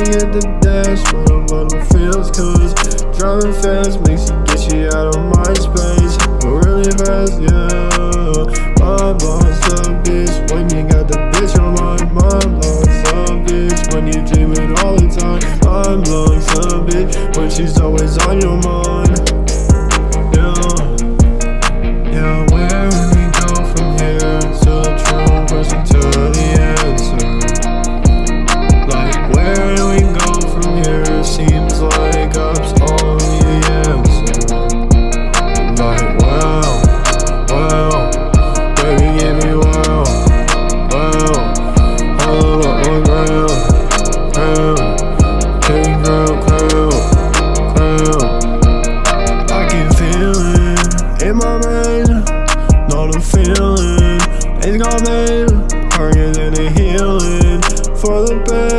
me hit the dash, but I'm on the feels, cause driving fast makes you get you out of my space. Really fast, yeah. My boss a bitch when you got the bitch on my mind. Boss a bitch when you dream it all the time. My boss a bitch when she's always on your mind. Yeah, where do we go from here? To the true person, to the answer. Like, where do we go from here? Seems like up's only the answer. Like, wow, baby, give me wow, hold up on ground, king crown. I can feel it in my brain, not a feeling. It's got me hurrier than a healing for the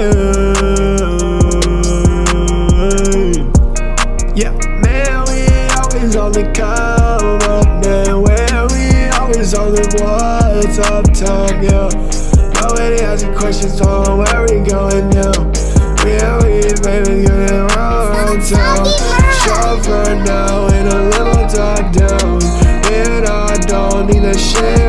pain. Yeah, man, we always on the come up, man. Where we always on the what's up top, yeah. Nobody asking questions on where we going now. Yeah, we baby getting around town. Chauffeur now in a limo top down, and I don't need a shit.